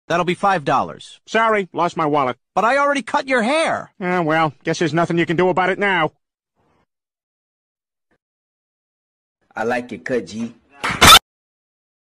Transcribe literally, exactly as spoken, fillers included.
That'll be five dollars. Sorry, lost my wallet. But I already cut your hair. Ah, well, guess there's nothing you can do about it now. I like your cut, G.